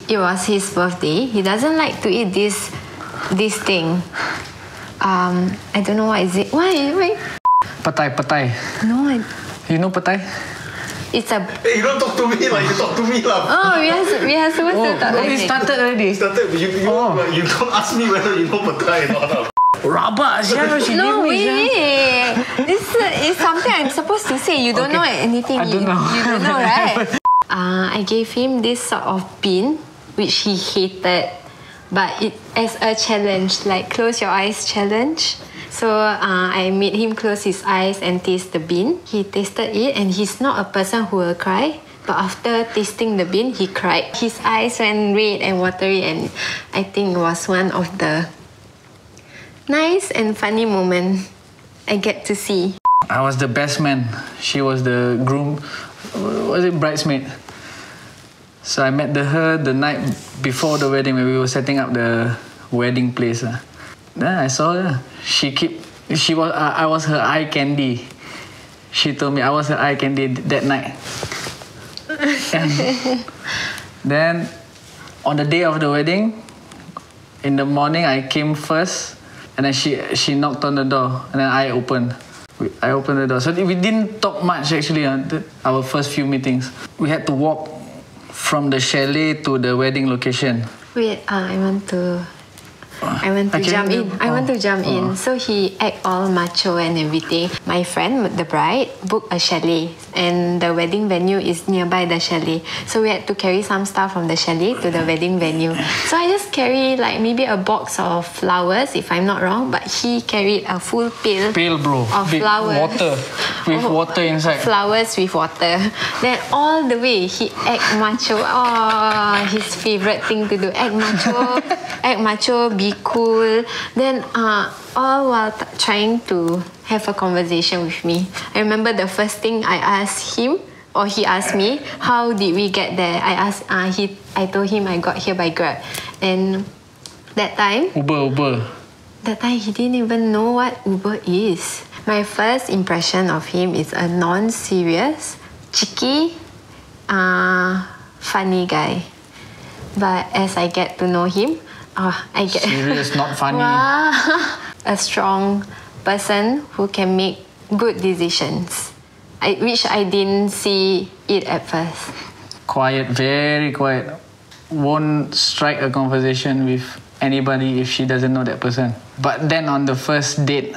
It was his birthday. He doesn't like to eat this thing. I don't know what is it. Why? Patai. No, You know patai? it's a. Hey, you don't talk to me like you talk to me lah. Oh, we are supposed to talk. It started already. Started, you don't ask me whether you know patai or not. Rabak, she No, gave me, wait. This is something I'm supposed to say. You don't know anything. I don't know. You don't know, right? I gave him this sort of pin, which he hated, but it as a challenge, like close your eyes challenge. So I made him close his eyes and taste the bean. He tasted it, and he's not a person who will cry. But after tasting the bean, he cried. His eyes went red and watery, and I think it was one of the nice and funny moment I get to see. I was the best man. She was the groom. Was it bridesmaid? So I met her the night before the wedding when we were setting up the wedding place. Then I saw her. I was her eye candy. She told me I was her eye candy that night. And then on the day of the wedding, in the morning I came first, and then she knocked on the door, and then I opened the door. So we didn't talk much actually. Our first few meetings, we had to walk from the chalet to the wedding location. Wait, I want to jump in. I want to jump in. So he act all macho and everything. My friend, the bride, booked a chalet, and the wedding venue is nearby the chalet. So we had to carry some stuff from the chalet to the wedding venue. So I just carry like maybe a box of flowers, if I'm not wrong. But he carried a full pail. Bro. Of flowers. Water with water inside. Flowers with water. Then all the way he act macho. Oh, his favorite thing to do. Act macho, be cool. Then all while trying to have a conversation with me. I remember the first thing I asked him, or he asked me, how did we get there? I told him I got here by Grab. And that time, Uber. that time he didn't even know what Uber is. My first impression of him is a non-serious, cheeky, funny guy. But as I get to know him, I get serious, not funny. A strong person who can make good decisions, which I didn't see it at first. Quiet, very quiet. Won't strike a conversation with anybody if she doesn't know that person. But then on the first date,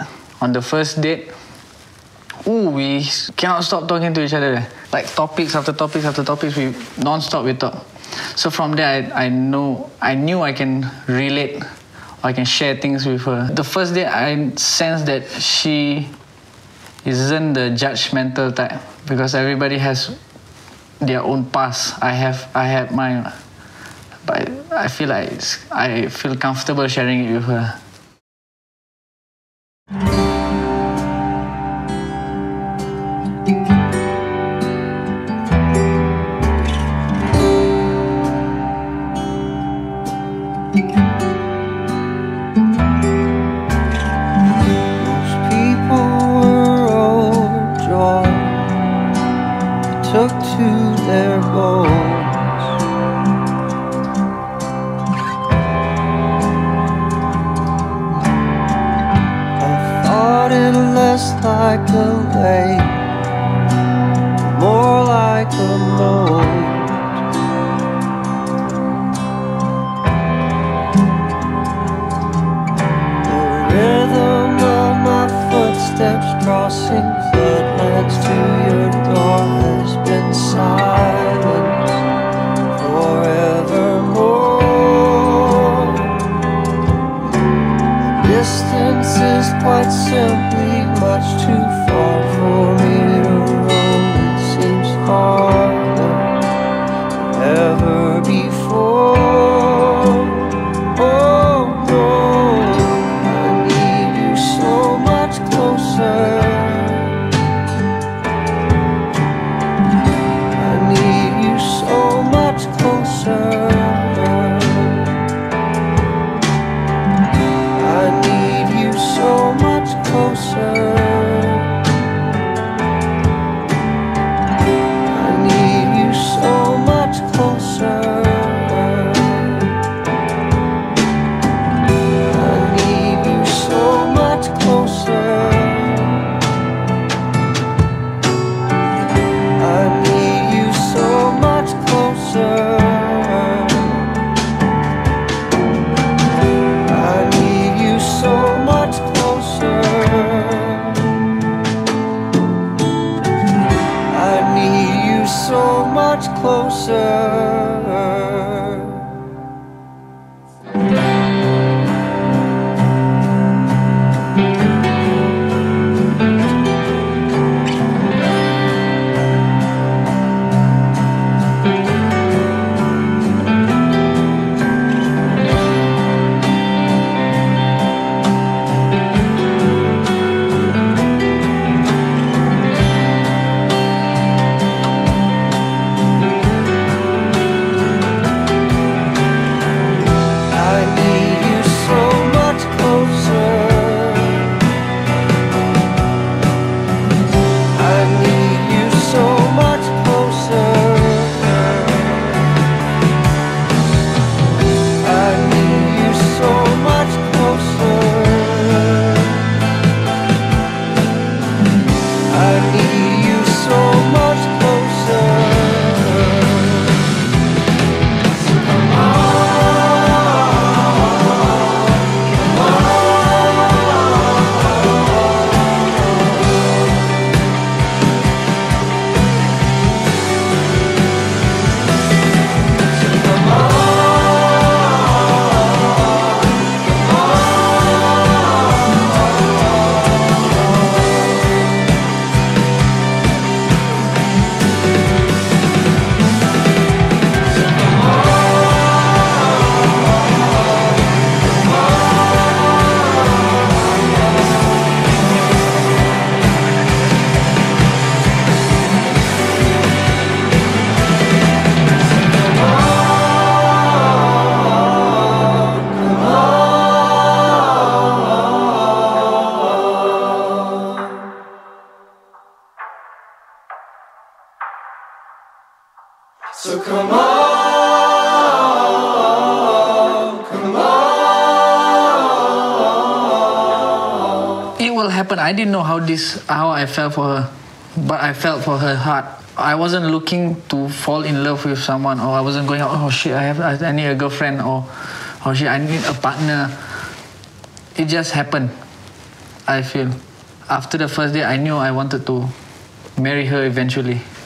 we cannot stop talking to each other. Like topics after topics after topics, we non-stop we talk. So from there, I knew I can relate, I can share things with her. The first day, I sensed that she isn't the judgmental type, because everybody has their own past. I had mine, but I feel comfortable sharing it with her. Took to their bones. I thought it less like a lake, more like a mold. The rhythm of my footsteps crossing floodlands to your door has been silent forevermore. The distance is quite simply much too far happened. I didn't know how I felt for her, but I felt for her heart. I wasn't looking to fall in love with someone, or I wasn't going, oh shit, I need a girlfriend, or oh shit, I need a partner. It just happened. I feel after the first day, I knew I wanted to marry her eventually.